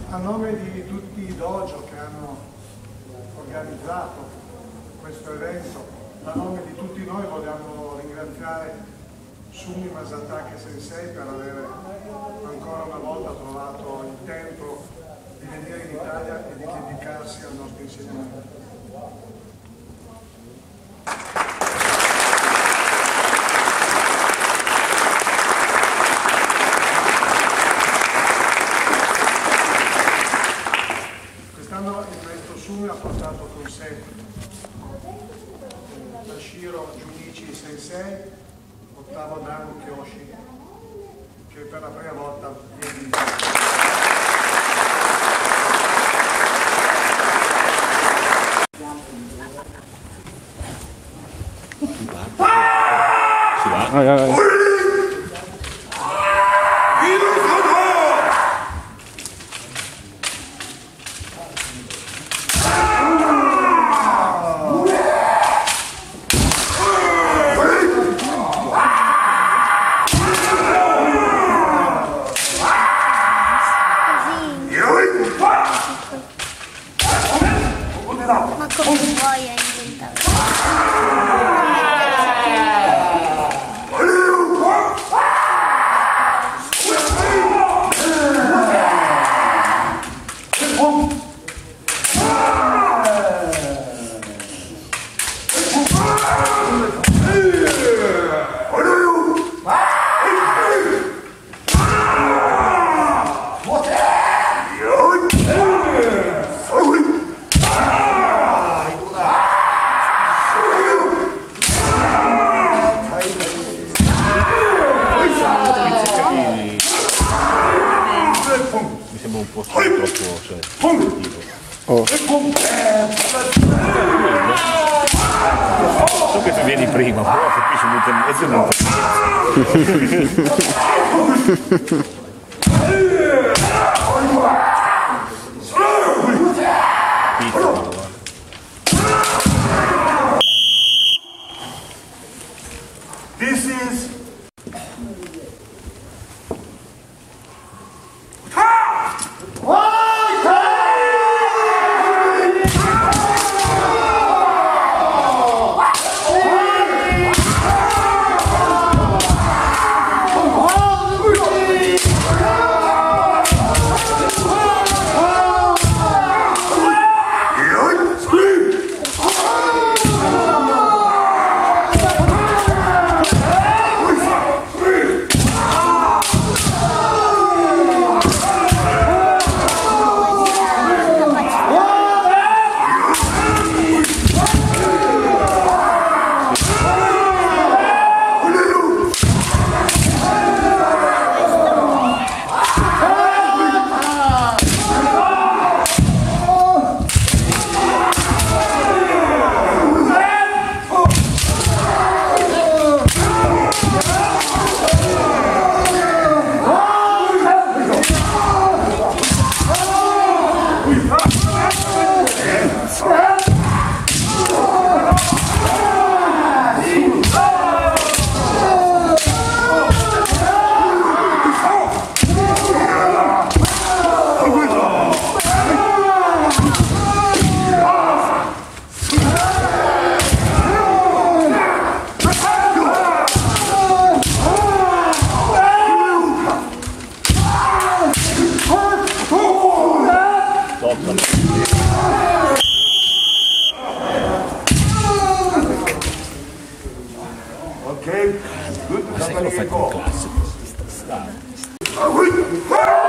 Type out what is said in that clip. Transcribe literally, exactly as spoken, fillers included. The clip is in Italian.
A nome di tutti i dojo che hanno organizzato questo evento, a nome di tutti noi vogliamo ringraziare Sumi Sensei per aver ancora una volta trovato il tempo di venire in Italia e di dedicarsi al nostro insegnamento. Quest'anno il maestro Sumi ha portato con sé Tashiro Sensei, ottavo Dan Kyoshi, che per la prima volta viene in Italia. Ai, ai, ai. Ma come vuoi a inventare? Mi sembra un po' troppo, cioè, oh. So che tu vieni prima, però capisci molto mezzo non This is sai che l'ho fatto in classe.